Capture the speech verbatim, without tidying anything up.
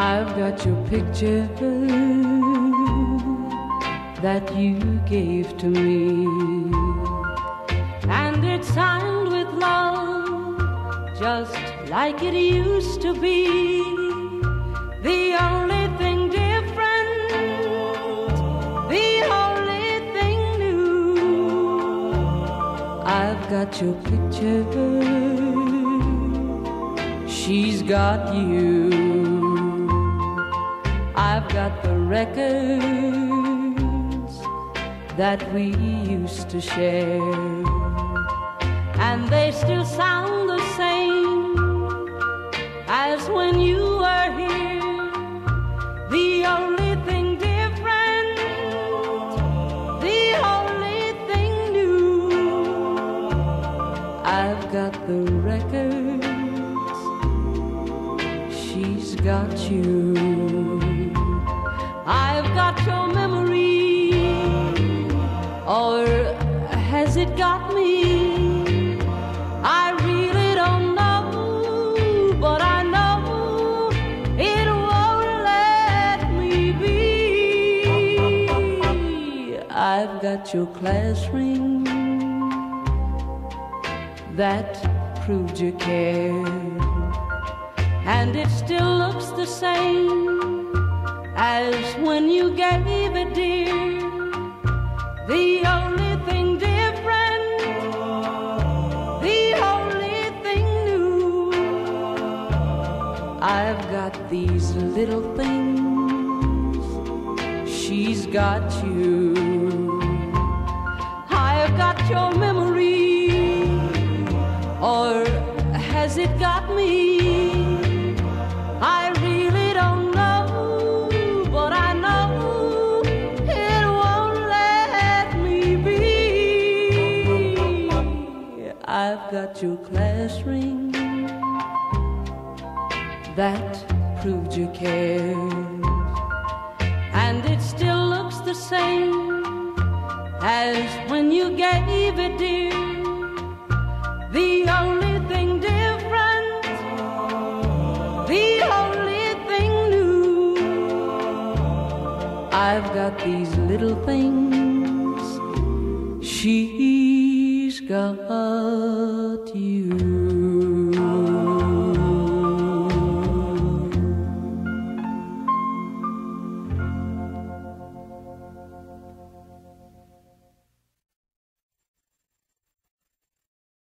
I've got your picture that you gave to me, and it's signed with love, just like it used to be. The only thing different, the only thing new, I've got your picture, she's got you. I've got the records that we used to share, and they still sound the same as when you were here. The only thing different, the only thing new, I've got the records, she's got you. I've got your memory, or has it got me? I really don't know, but I know it won't let me be. I've got your class ring that proved you cared, and it still looks the same as when you gave it, dear. The only thing different, the only thing new, I've got these little things, she's got you. I've got your memory, or has it got me? I really don't know, but I know it won't let me be. I've got your class ring that proved you cared, and it still looks the same as when you gave it, dear. The only thing different, the only thing new, I've got these little things, she's got you.